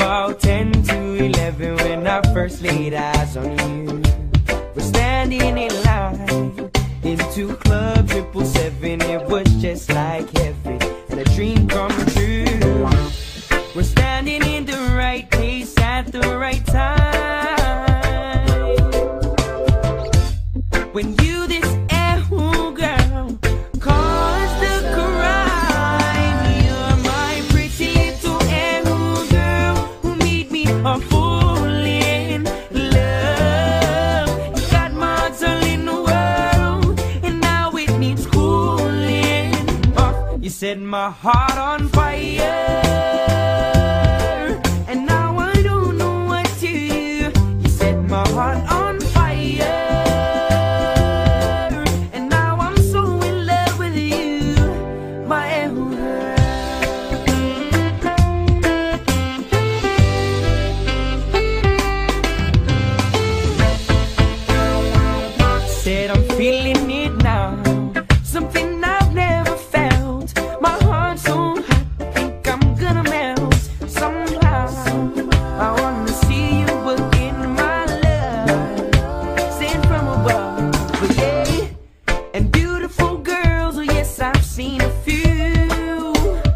about 10 to 11 when I first laid eyes on you. We're standing in line into Club 777. It was just like heaven and a dream come true. We're standing in the right place at the right time. When you this oh girl caused the crime. You're my pretty little girl who made me a fool in love. You got my all in the world and now it needs cooling. You set my heart on fire. Heart on fire, and now I'm so in love with you, my girl. Said I'm feeling it now, something I've never felt. My heart's so hot, I think I'm gonna melt somehow. I wanna see you again. And beautiful girls, oh yes, I've seen a few,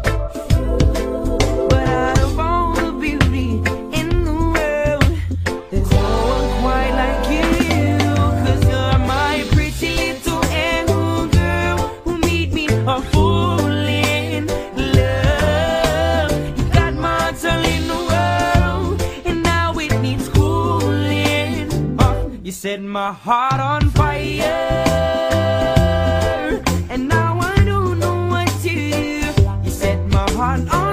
but out of all the beauty in the world, there's no one quite like you. 'Cause you're my pretty little girl who made me a fool in love. You got my all in the world and now it needs cooling. You set my heart on fire. And now I don't know what to do. You set my heart on